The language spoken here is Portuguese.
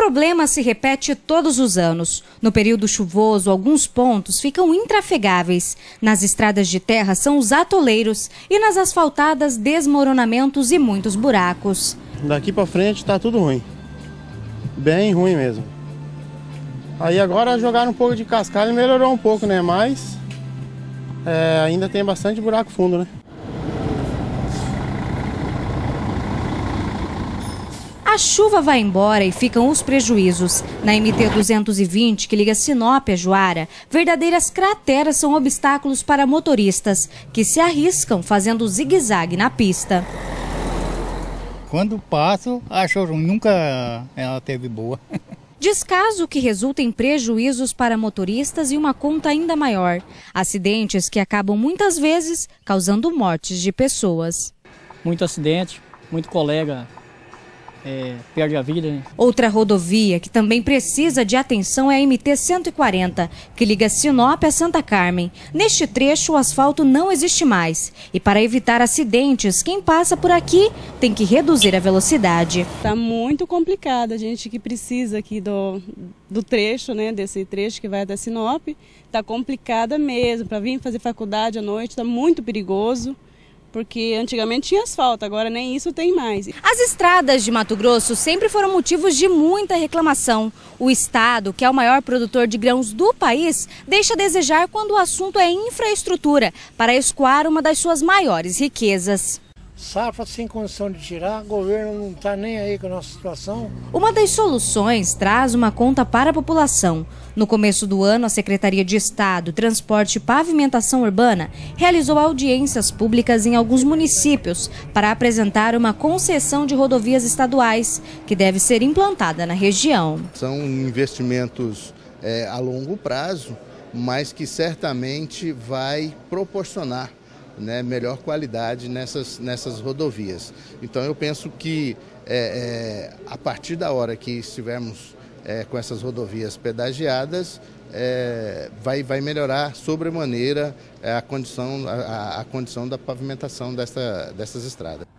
problema se repete todos os anos. No período chuvoso, alguns pontos ficam intrafegáveis. Nas estradas de terra são os atoleiros e nas asfaltadas desmoronamentos e muitos buracos. Daqui para frente está tudo ruim, bem ruim mesmo. Aí agora jogaram um pouco de cascalho e melhorou um pouco, né? Mas ainda tem bastante buraco fundo, né? A chuva vai embora e ficam os prejuízos. Na MT-220, que liga Sinop a Juara, verdadeiras crateras são obstáculos para motoristas, que se arriscam fazendo zigue-zague na pista. Quando passo, acho ruim, nunca ela teve boa. Descaso que resulta em prejuízos para motoristas e uma conta ainda maior. Acidentes que acabam muitas vezes causando mortes de pessoas. Muito acidente, muito colega perde a vida, né? Outra rodovia que também precisa de atenção é a MT-140, que liga Sinop a Santa Carmen. Neste trecho, o asfalto não existe mais. E para evitar acidentes, quem passa por aqui tem que reduzir a velocidade. Está muito complicado, a gente que precisa aqui do trecho, né, desse trecho que vai até Sinop, está complicada mesmo. Para vir fazer faculdade à noite está muito perigoso. Porque antigamente tinha asfalto, agora nem isso tem mais. As estradas de Mato Grosso sempre foram motivos de muita reclamação. O estado, que é o maior produtor de grãos do país, deixa a desejar quando o assunto é infraestrutura, para escoar uma das suas maiores riquezas. Safra sem condição de tirar, o governo não está nem aí com a nossa situação. Uma das soluções traz uma conta para a população. No começo do ano, a Secretaria de Estado, Transporte e Pavimentação Urbana realizou audiências públicas em alguns municípios para apresentar uma concessão de rodovias estaduais, que deve ser implantada na região. São investimentos a longo prazo, mas que certamente vai proporcionar melhor qualidade nessas rodovias. Então eu penso que a partir da hora que estivermos com essas rodovias pedagiadas, vai melhorar sobremaneira a condição da pavimentação dessas estradas.